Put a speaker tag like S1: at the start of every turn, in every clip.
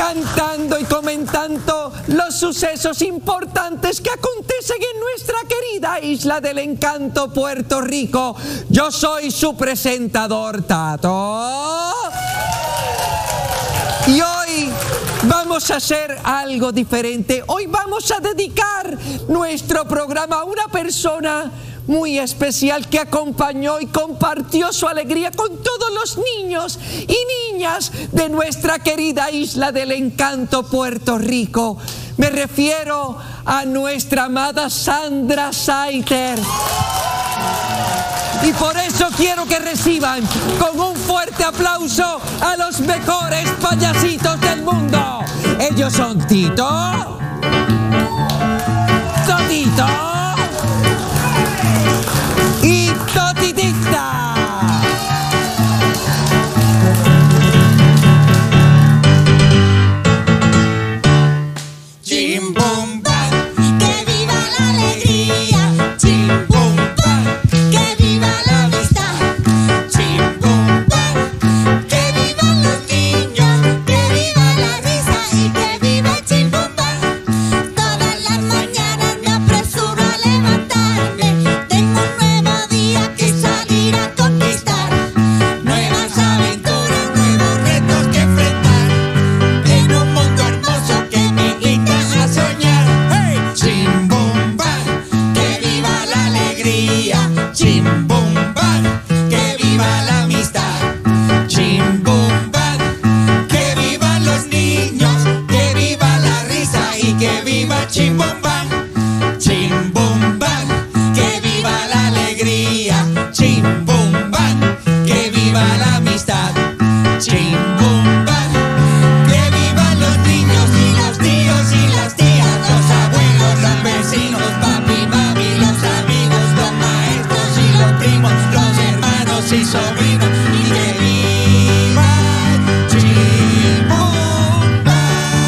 S1: cantando y comentando los sucesos importantes que acontecen en nuestra querida isla del encanto, Puerto Rico. Yo soy su presentador, Tato. Y hoy vamos a hacer algo diferente. Hoy vamos a dedicar nuestro programa a una persona muy especial que acompañó y compartió su alegría con todos los niños y niñas de nuestra querida isla del encanto, Puerto Rico. Me refiero a nuestra amada Sandra Saiter. Y por eso quiero que reciban con un fuerte aplauso a los mejores payasitos del mundo. Ellos son Tito, Totito y Totitita.
S2: Chim bum bam, que viva la alegría. Chim bum bam, que viva la amistad. Chim bum bam, que vivan los niños, que viva la risa y que viva el chim bum bam. Todas las mañanas me apresuro a levantarme. Tengo un nuevo día que salir a conquistar. Nuevas aventuras, nuevos retos que enfrentar. En un mundo hermoso que me invita a soñar. ¡Hey! Chim bum bam, que viva la alegría. Chim bum bam, que viva la amistad. Chim bum bam, que vivan los niños, que viva la risa y que viva Chim bum bam. Chim bum bam, que viva la alegría. Chim bum bam, que viva la amistad. Chim bum bam, que vivan los niños y los tíos y las tías, los abuelos, los vecinos, papi, mami, los amigos, los maestros y los primos, los hermanos y sobrinos. Y que viva Chim bum bam.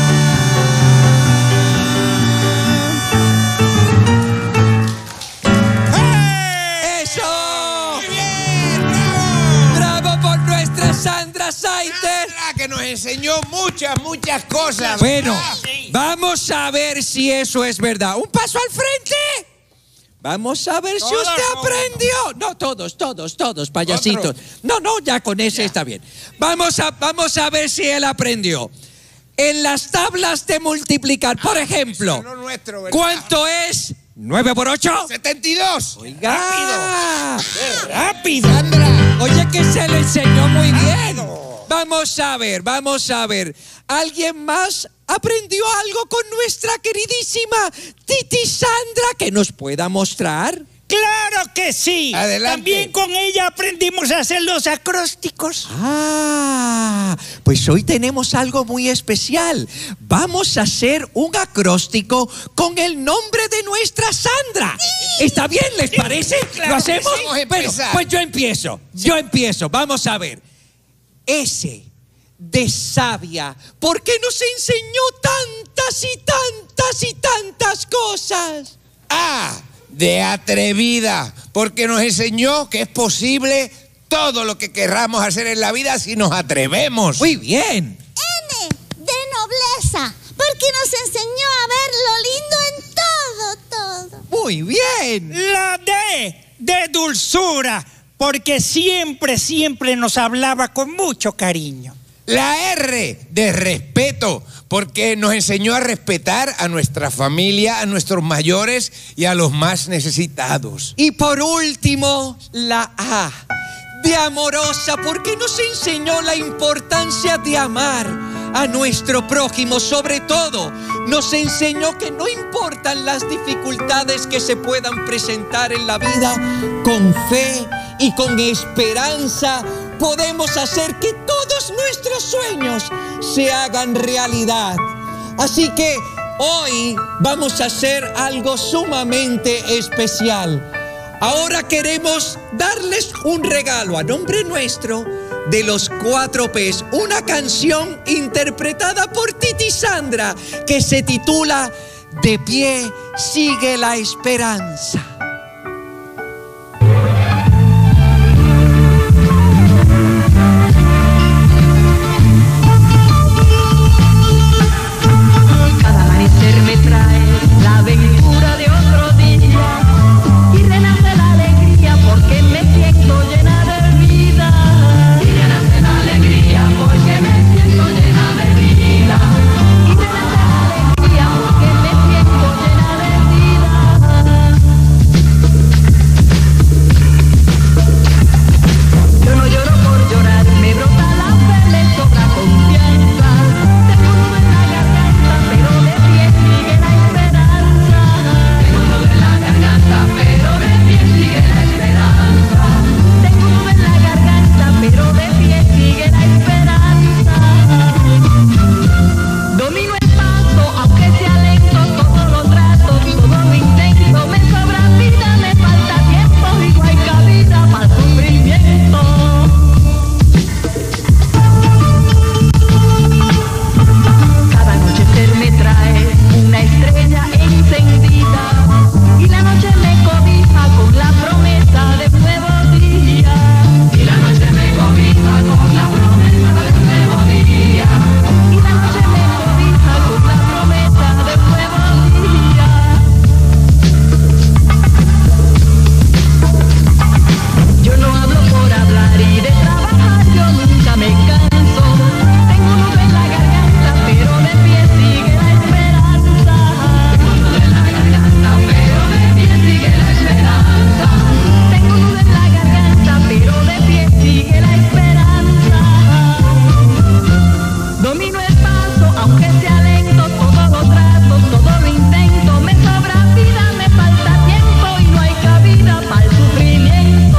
S2: ¡Hey!
S1: ¡Eso!
S2: ¡Muy bien! ¡Bravo!
S1: ¡Bravo por nuestra Sandra Saiter!
S3: Sandra, que nos enseñó muchas cosas.
S1: Bueno,
S2: Sí.
S1: vamos a ver si eso es verdad. ¡Un paso al frente! Vamos a ver si
S3: Todos
S1: usted
S3: o uno.
S1: aprendió. No, todos, payasitos.
S3: Otro.
S1: No, ya con ese está bien. Vamos a ver si él aprendió. En las tablas de multiplicar, por ejemplo,
S3: Eso no es nuestro, ¿verdad?
S1: ¿cuánto es 9 por 8?
S3: 72.
S1: Oiga.
S2: ¡Rápido!
S3: Sandra.
S1: Oye, que se le enseñó muy bien. Vamos a ver. ¿Alguien más aprendió algo con nuestra queridísima Titi Sandra que nos pueda mostrar?
S4: ¡Claro que sí!
S3: Adelante.
S4: También con ella aprendimos a hacer los acrósticos.
S1: Ah, pues hoy tenemos algo muy especial. Vamos a hacer un acróstico con el nombre de nuestra Sandra. ¿Está bien? ¿Les parece?
S4: claro
S1: ¿Lo
S4: que
S1: hacemos?
S3: sí. Vamos a
S1: Bueno,
S3: empezar.
S1: pues yo empiezo. Vamos a ver. S de sabia, porque nos enseñó tantas cosas.
S3: A de atrevida, porque nos enseñó que es posible todo lo que querramos hacer en la vida si nos atrevemos.
S1: Muy bien.
S2: N de nobleza, porque nos enseñó a ver lo lindo en todo.
S1: Muy bien.
S4: La D de dulzura, porque siempre nos hablaba con mucho cariño.
S3: La R de respeto, porque nos enseñó a respetar a nuestra familia, a nuestros mayores y a los más necesitados.
S1: Y por último, la A de amorosa, porque nos enseñó la importancia de amar a nuestro prójimo. Sobre todo, nos enseñó que no importan las dificultades que se puedan presentar en la vida, con fe y con esperanza podemos hacer que todos nuestros sueños se hagan realidad. Así que hoy vamos a hacer algo sumamente especial. Ahora queremos darles un regalo a nombre nuestro de los 4 P's, una canción interpretada por Titi Sandra que se titula De pie sigue la esperanza.
S5: aunque sea lento, todo lo trato, todo lo intento. Me sobra vida, me falta tiempo y no hay cabida para el sufrimiento.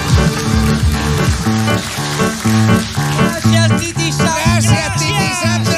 S1: Gracias, Titi Sandra.
S3: Gracias, Titi Sandra.